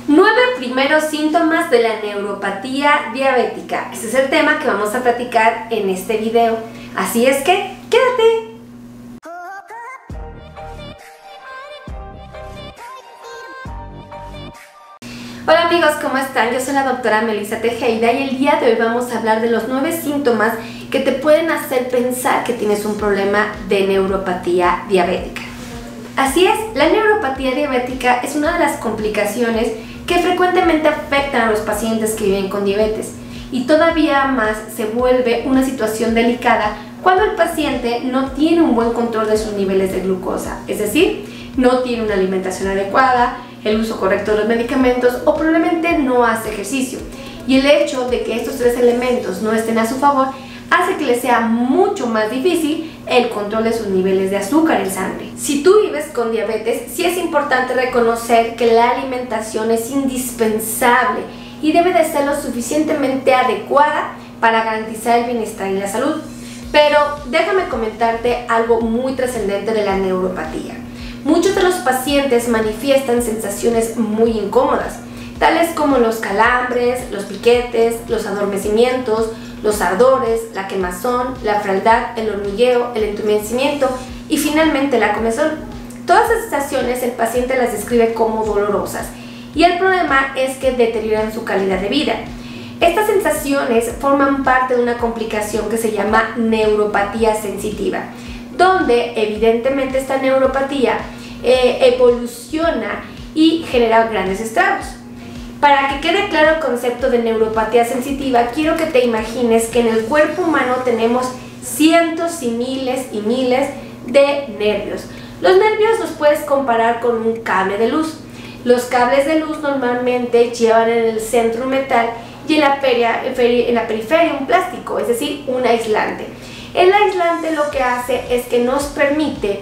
9 primeros síntomas de la neuropatía diabética. Este es el tema que vamos a platicar en este video. Así es que, quédate. Hola amigos, ¿cómo están? Yo soy la doctora Melissa Tejeda y el día de hoy vamos a hablar de los 9 síntomas que te pueden hacer pensar que tienes un problema de neuropatía diabética. Así es, la neuropatía diabética es una de las complicaciones que frecuentemente afectan a los pacientes que viven con diabetes y todavía más se vuelve una situación delicada cuando el paciente no tiene un buen control de sus niveles de glucosa, es decir, no tiene una alimentación adecuada, el uso correcto de los medicamentos o probablemente no hace ejercicio. Y el hecho de que estos 3 elementos no estén a su favor hace que le sea mucho más difícil el control de sus niveles de azúcar en sangre. Si tú vives con diabetes, sí es importante reconocer que la alimentación es indispensable y debe de ser lo suficientemente adecuada para garantizar el bienestar y la salud. Pero déjame comentarte algo muy trascendente de la neuropatía. Muchos de los pacientes manifiestan sensaciones muy incómodas, tales como los calambres, los piquetes, los adormecimientos, los ardores, la quemazón, la frialdad, el hormigueo, el entumecimiento y finalmente la comezón. Todas estas sensaciones el paciente las describe como dolorosas y el problema es que deterioran su calidad de vida. Estas sensaciones forman parte de una complicación que se llama neuropatía sensitiva, donde evidentemente esta neuropatía evoluciona y genera grandes estragos. Para que quede claro el concepto de neuropatía sensitiva, quiero que te imagines que en el cuerpo humano tenemos cientos y miles de nervios. Los nervios los puedes comparar con un cable de luz. Los cables de luz normalmente llevan en el centro un metal y en la periferia un plástico, es decir, un aislante. El aislante lo que hace es que nos permite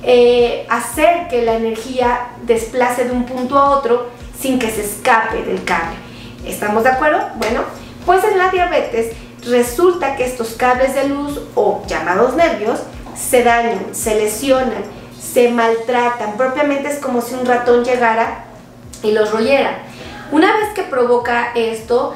hacer que la energía desplace de un punto a otro sin que se escape del cable. ¿Estamos de acuerdo? Bueno, pues en la diabetes resulta que estos cables de luz o llamados nervios se dañan, se lesionan, se maltratan. Propiamente es como si un ratón llegara y los royera. Una vez que provoca esto,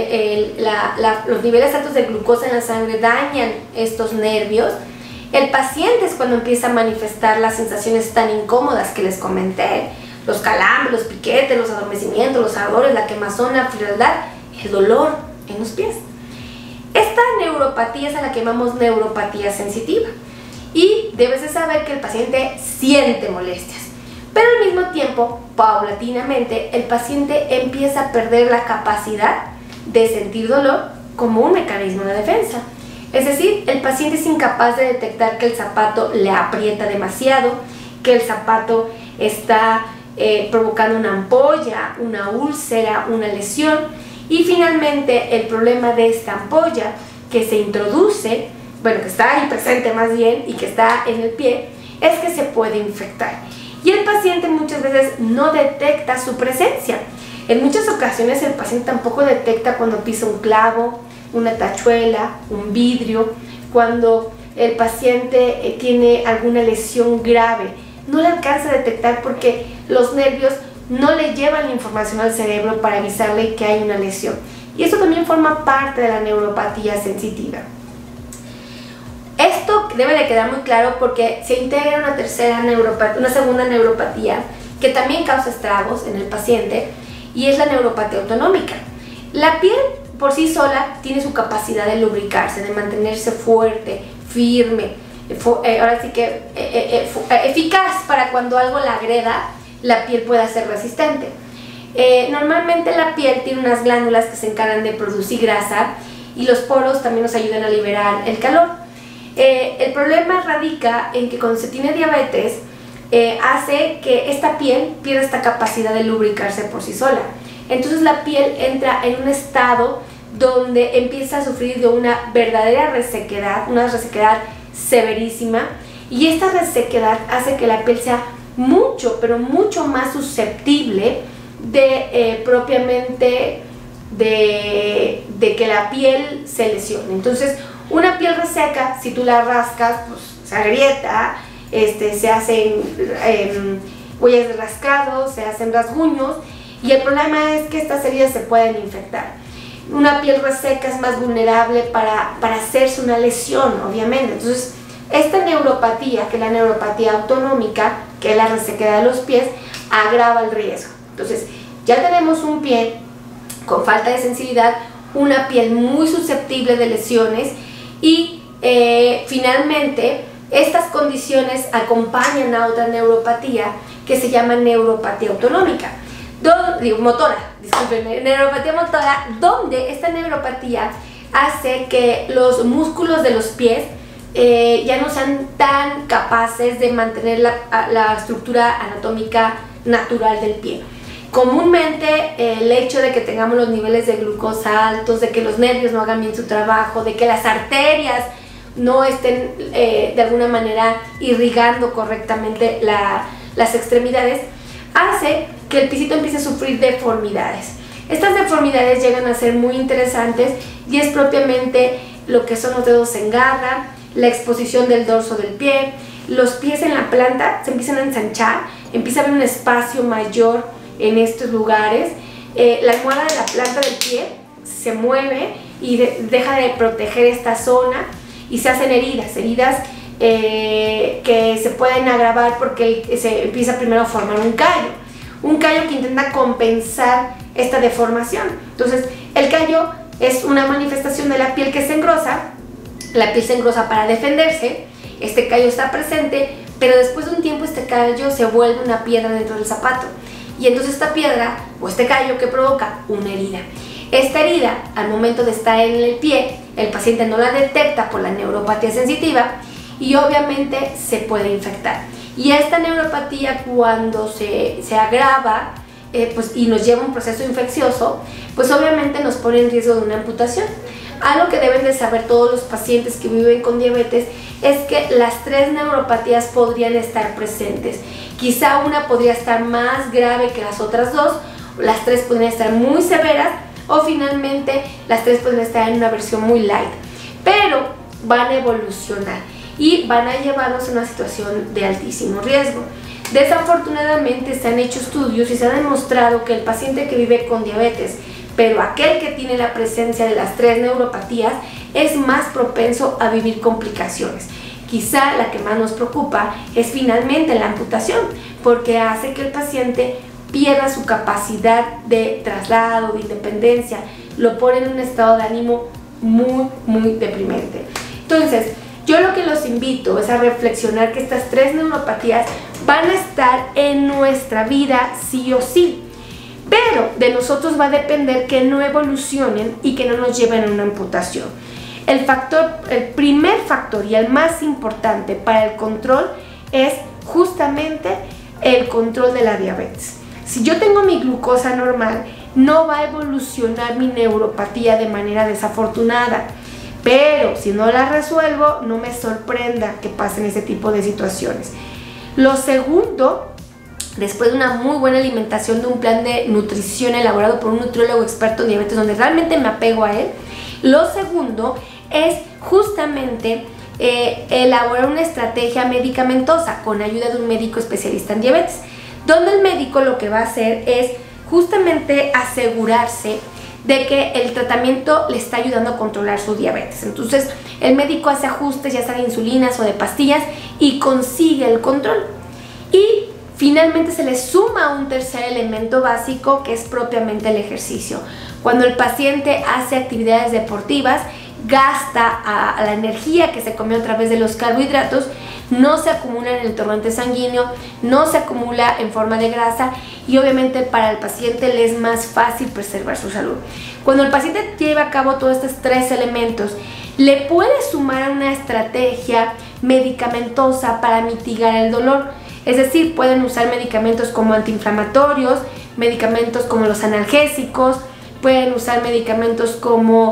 los niveles altos de glucosa en la sangre dañan estos nervios. El paciente es cuando empieza a manifestar las sensaciones tan incómodas que les comenté. Los calambres, los piquetes, los adormecimientos, los ardores, la quemazón, la frialdad, el dolor en los pies. Esta neuropatía es a la que llamamos neuropatía sensitiva y debes de saber que el paciente siente molestias, pero al mismo tiempo, paulatinamente, el paciente empieza a perder la capacidad de sentir dolor como un mecanismo de defensa. Es decir, el paciente es incapaz de detectar que el zapato le aprieta demasiado, que el zapato está provocando una ampolla, una úlcera, una lesión y finalmente el problema de esta ampolla que se introduce, bueno, que está ahí presente más bien y que está en el pie, es que se puede infectar y el paciente muchas veces no detecta su presencia. En muchas ocasiones el paciente tampoco detecta cuando pisa un clavo, una tachuela, un vidrio, cuando el paciente tiene alguna lesión grave. No le alcanza a detectar porque los nervios no le llevan la información al cerebro para avisarle que hay una lesión. Y esto también forma parte de la neuropatía sensitiva. Esto debe de quedar muy claro porque se integra una segunda neuropatía que también causa estragos en el paciente y es la neuropatía autonómica. La piel por sí sola tiene su capacidad de lubricarse, de mantenerse fuerte, firme, ahora sí que eficaz para cuando algo la agreda, la piel pueda ser resistente. Normalmente la piel tiene unas glándulas que se encargan de producir grasa y los poros también nos ayudan a liberar el calor. El problema radica en que cuando se tiene diabetes hace que esta piel pierda esta capacidad de lubricarse por sí sola. Entonces la piel entra en un estado donde empieza a sufrir de una verdadera resequedad, una resequedad severísima, y esta resequedad hace que la piel sea mucho, pero mucho más susceptible de propiamente de que la piel se lesione. Entonces una piel reseca, si tú la rascas, pues se agrieta, se hacen huellas de rascado, se hacen rasguños y el problema es que estas heridas se pueden infectar. Una piel reseca es más vulnerable para hacerse una lesión, obviamente. Entonces, esta neuropatía, que es la neuropatía autonómica, que es la resequedad de los pies, agrava el riesgo. Entonces, ya tenemos un pie con falta de sensibilidad, una piel muy susceptible de lesiones y finalmente estas condiciones acompañan a otra neuropatía que se llama neuropatía autonómica, neuropatía motora, donde esta neuropatía hace que los músculos de los pies ya no sean tan capaces de mantener la estructura anatómica natural del pie. Comúnmente el hecho de que tengamos los niveles de glucosa altos, de que los nervios no hagan bien su trabajo, de que las arterias no estén de alguna manera irrigando correctamente las extremidades, hace que el piecito empiece a sufrir deformidades. Estas deformidades llegan a ser muy interesantes y es propiamente lo que son los dedos en garra, la exposición del dorso del pie, los pies en la planta se empiezan a ensanchar, empieza a haber un espacio mayor en estos lugares, la almohada de la planta del pie se mueve y deja de proteger esta zona y se hacen heridas que se pueden agravar porque se empieza primero a formar un callo que intenta compensar esta deformación. Entonces el callo es una manifestación de la piel que se engrosa, la piel se engrosa para defenderse, este callo está presente, pero después de un tiempo este callo se vuelve una piedra dentro del zapato. Y entonces esta piedra o este callo que provoca una herida. Esta herida, al momento de estar en el pie, el paciente no la detecta por la neuropatía sensitiva y obviamente se puede infectar. Y esta neuropatía, cuando se agrava y nos lleva a un proceso infeccioso, pues obviamente nos pone en riesgo de una amputación. Algo que deben de saber todos los pacientes que viven con diabetes es que las tres neuropatías podrían estar presentes. Quizá una podría estar más grave que las otras dos, las tres podrían estar muy severas o finalmente las tres podrían estar en una versión muy light. Pero van a evolucionar y van a llevarnos a una situación de altísimo riesgo. Desafortunadamente se han hecho estudios y se ha demostrado que el paciente que vive con diabetes, pero aquel que tiene la presencia de las tres neuropatías, es más propenso a vivir complicaciones. Quizá la que más nos preocupa es finalmente la amputación, porque hace que el paciente pierda su capacidad de traslado, de independencia, lo pone en un estado de ánimo muy deprimente. Entonces, yo lo que los invito es a reflexionar que estas tres neuropatías van a estar en nuestra vida sí o sí, pero de nosotros va a depender que no evolucionen y que no nos lleven a una amputación. El primer factor y el más importante para el control es justamente el control de la diabetes. Si yo tengo mi glucosa normal, no va a evolucionar mi neuropatía de manera desafortunada. Pero si no la resuelvo, no me sorprenda que pasen ese tipo de situaciones. Lo segundo, después de una muy buena alimentación, de un plan de nutrición elaborado por un nutriólogo experto en diabetes, donde realmente me apego a él, lo segundo es justamente elaborar una estrategia medicamentosa con ayuda de un médico especialista en diabetes, donde el médico lo que va a hacer es justamente asegurarse de que el tratamiento le está ayudando a controlar su diabetes. Entonces el médico hace ajustes, ya sea de insulinas o de pastillas, y consigue el control. Y finalmente se le suma un tercer elemento básico, que es propiamente el ejercicio. Cuando el paciente hace actividades deportivas, gasta a la energía que se comió a través de los carbohidratos, no se acumula en el torrente sanguíneo, no se acumula en forma de grasa y obviamente para el paciente le es más fácil preservar su salud. Cuando el paciente lleva a cabo todos estos tres elementos, le puede sumar una estrategia medicamentosa para mitigar el dolor. Es decir, pueden usar medicamentos como antiinflamatorios, medicamentos como los analgésicos, pueden usar medicamentos como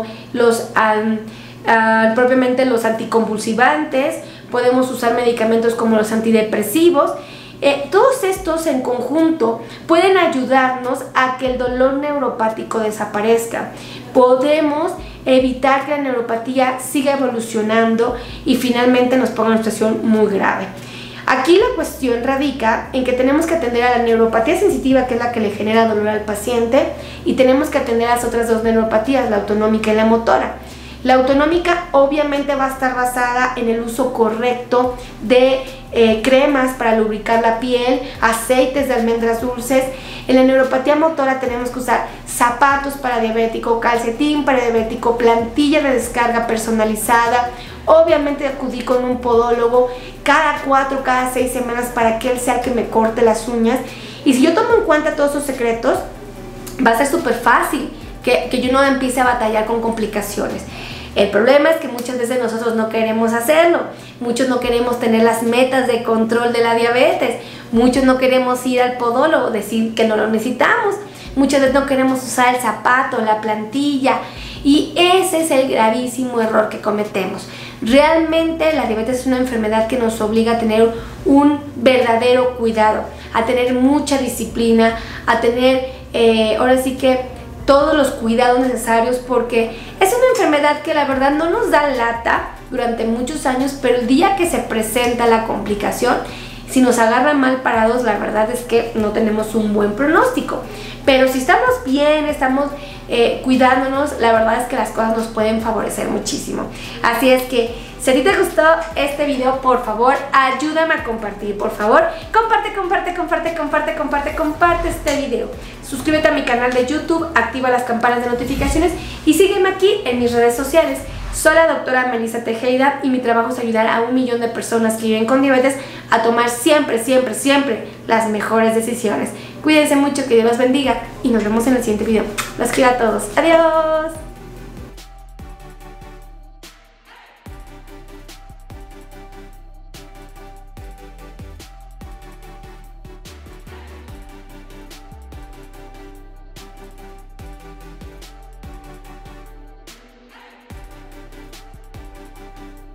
propiamente los anticonvulsivantes, podemos usar medicamentos como los antidepresivos. Todos estos en conjunto pueden ayudarnos a que el dolor neuropático desaparezca. Podemos evitar que la neuropatía siga evolucionando y finalmente nos ponga en una situación muy grave. Aquí la cuestión radica en que tenemos que atender a la neuropatía sensitiva, que es la que le genera dolor al paciente, y tenemos que atender a las otras dos neuropatías, la autonómica y la motora. La autonómica obviamente va a estar basada en el uso correcto de cremas para lubricar la piel, aceites de almendras dulces. En la neuropatía motora tenemos que usar zapatos para diabético, calcetín para diabético, plantilla de descarga personalizada. Obviamente acudí con un podólogo cada 4, cada 6 semanas para que él sea el que me corte las uñas. Y si yo tomo en cuenta todos esos secretos, va a ser súper fácil que yo no empiece a batallar con complicaciones. El problema es que muchas veces nosotros no queremos hacerlo, muchos no queremos tener las metas de control de la diabetes, muchos no queremos ir al podólogo, decir que no lo necesitamos, muchas veces no queremos usar el zapato, la plantilla, y ese es el gravísimo error que cometemos. Realmente la diabetes es una enfermedad que nos obliga a tener un verdadero cuidado, a tener mucha disciplina, a tener, ahora sí que todos los cuidados necesarios, porque es una enfermedad que la verdad no nos da lata durante muchos años, pero el día que se presenta la complicación, si nos agarra mal parados, la verdad es que no tenemos un buen pronóstico. Pero si estamos bien, estamos cuidándonos, la verdad es que las cosas nos pueden favorecer muchísimo. Así es que, si a ti te gustó este video, por favor, ayúdame a compartir, por favor. Comparte este video. Suscríbete a mi canal de YouTube, activa las campanas de notificaciones y sígueme aquí en mis redes sociales. Soy la doctora Melissa Tejeda y mi trabajo es ayudar a 1 millón de personas que viven con diabetes a tomar siempre las mejores decisiones. Cuídense mucho, que Dios los bendiga y nos vemos en el siguiente video. Los quiero a todos. Adiós.